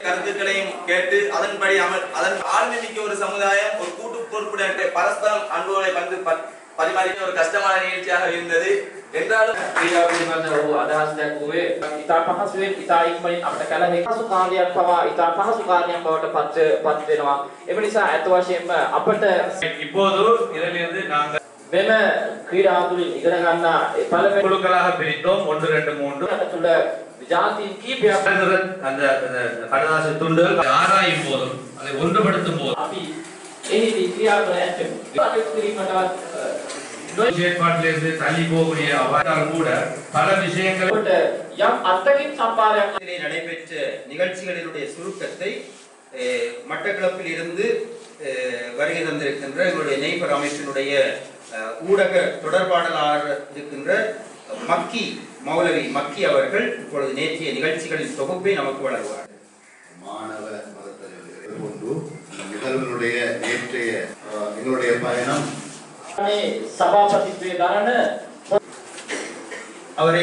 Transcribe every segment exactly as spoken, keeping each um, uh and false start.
கருத்துக்களையும் கேட்டு அதன்படி அமல் அதன் ஆழ்மை மிக்க ஒரு சமுதாயம் ஒரு கூட்டு பொறுப்புடன் பரஸ்பரம் அன்புகளை பங்கு பரிமாறிய ஒரு கஷ்டமான நிகழ்ச்சியாக இருந்தது என்றாலும் අදහස් දැක්ුවේ ඉතා පහසුවෙන් ඉතා ඉක්මනින් අපිට කල හැකි පහසු කාර්යයක් පවා ඉතා පහසු කාර්යයක් බවට පත් පත් වෙනවා. එම නිසා අත වශයෙන්ම අපට இப்போது இதிலிருந்து நாங்கள் මෙම ක්‍රීඩා තුලින් ඉගෙන ගන්න පළවෙනි குழுக்களாக பிரித்தோம் ஒன்று இரண்டு மூன்று තුල ජාතීන් කීපයක් அந்த கடதாசி துண்டுகள் ஆராயும் போதும் அதை ஒன்றுபடுத்தும் போதும் අපි එහිදී ක්‍රියා කර ඇත්තේ කටයුතු කිරීමටවත් செயற்பாட்டிலிருந்து தள்ளி போகக்கூடிய அவ்வாறால் கூட பல விஷயங்கள் යම් අත්තකින් සම්පාදයක් நடைபெற்ற நிகழ்ச்சிகளினுடைய சுருக்கத்தை மட்டக்களப்பில் இருந்து வருகை தந்திருக்கின்ற எங்களுடைய நெய்பர் அமைப்பினுடைய ஊடக தொடர்பாளராக இருக்கின்ற மக்கி மௌலவி மக்கி அவர்கள் இப்பொழுது நேற்றைய நிகழ்ச்சிகளின் தொகுப்பை நமக்கு வழங்குவார். மாணவ மதத்தலைவர்கள் கொண்டு நிகழ்வுடைய நேற்றைய எங்களுடைய பயணம் සභාපතිත්වයේ දරන அவரை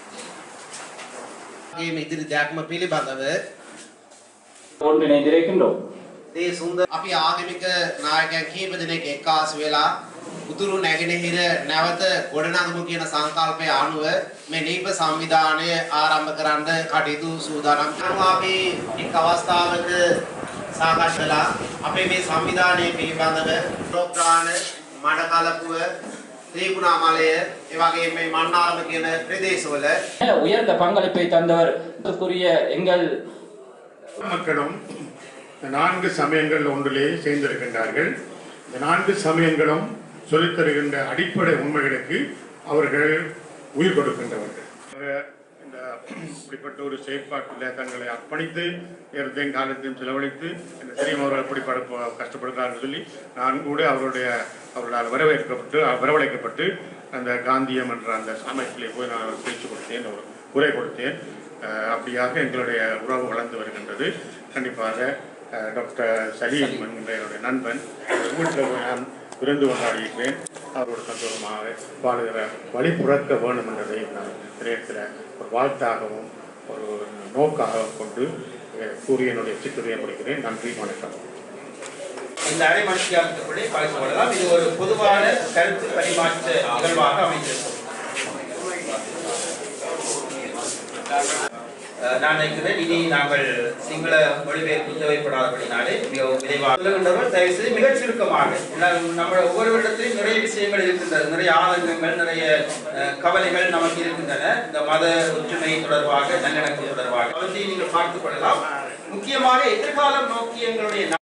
ඉදිරි දැක්ම පිළිබඳව ඕන්නේ ඉදිරියකින්දෝ මේ සුන්දර අපි ආගමික නායකයන් කීප දෙනෙක් එක්කාසු වෙලා උතුරු නැගෙනහිර නැවත ගොඩනගමු කියන සංකල්පය අනුව මේ නීප සංවිධානය ආරම්භ කරන්න කටයුතු සූදානම් කරනවා. අපි එක් අවස්ථාවක සාකච්ඡා කළා අපේ මේ සංවිධානයේ පිළිබඳව ප්‍රෝග්‍රාම මඩකලපුව ත්‍රිකුණාමලය ඒ වගේම මේ මන්නාරම කියන ප්‍රදේශවල உயர்ந்த பங்களிப்பை தந்தவர் கூறிய எங்கள் மக்களும் நான்கு சமயங்கள் ஒன்றிலே சேர்ந்திருக்கின்றார்கள். இந்த நான்கு சமயங்களும் சொல்லித் தருகின்ற அடிப்படை உண்மைகளுக்கு அவர்கள் உயிர் கொடுக்கின்றவர்கள். இந்த இப்படிப்பட்ட ஒரு செயற்பாட்டில் தங்களை அர்ப்பணித்து நேரத்தையும் காலத்தையும் செலவழித்து இந்த தெரியும் அவர்கள் எப்படி கஷ்டப்படுகிறார்கள் சொல்லி நான் கூட அவருடைய அவர்களால் வரவேற்கப்பட்டு வரவழைக்கப்பட்டு அந்த காந்தியம் என்ற அந்த அமைப்பிலே போய் நான் பேச்சு கொடுத்தேன், ஒரு உரை கொடுத்தேன். அப்படியாக எங்களுடைய உறவு வளர்ந்து வருகின்றது. கண்டிப்பாக டாக்டர் சலீம் என்கின்ற என்னுடைய நண்பன் வீட்டில் நான் விருந்து கொண்டாடியிருக்கிறேன். அவரோட சந்தோஷமாக வாழுகிற வழி புறக்க வேணும் என்றதை நான் திரையத்தில் ஒரு வாழ்த்தாகவும் ஒரு நோக்காக கொண்டு கூறிய என்னுடைய சிற்றுரையை முடிக்கிறேன். நன்றி, வணக்கம். இந்த அரை மணித்தியாலத்துக்குள்ளே பார்த்து கொள்ளலாம். இது ஒரு பொதுவான கருத்து பரிமாற்ற நிகழ்வாக அமைந்திருக்கும். நான் நினைக்கிறேன் இனி நாங்கள் சிங்கள மொழிபெயர்ப்பு தேவைப்படாதபடினாலே மிகவும் விரைவாக சொல்லுகின்றவர் தயவு செய்து மிகச் சுருக்கமாக நம்ம ஒவ்வொரு இடத்திலும் நிறைய விஷயங்கள் இருக்கின்றது, நிறைய ஆதங்கங்கள், நிறைய கவலைகள் நமக்கு இருக்கின்றன. இந்த மத ஒற்றுமை தொடர்பாக, நல்லிணக்கம் தொடர்பாக அவற்றை நீங்கள் பார்த்துக் கொள்ளலாம். முக்கியமாக எதிர்காலம் நோக்கி எங்களுடைய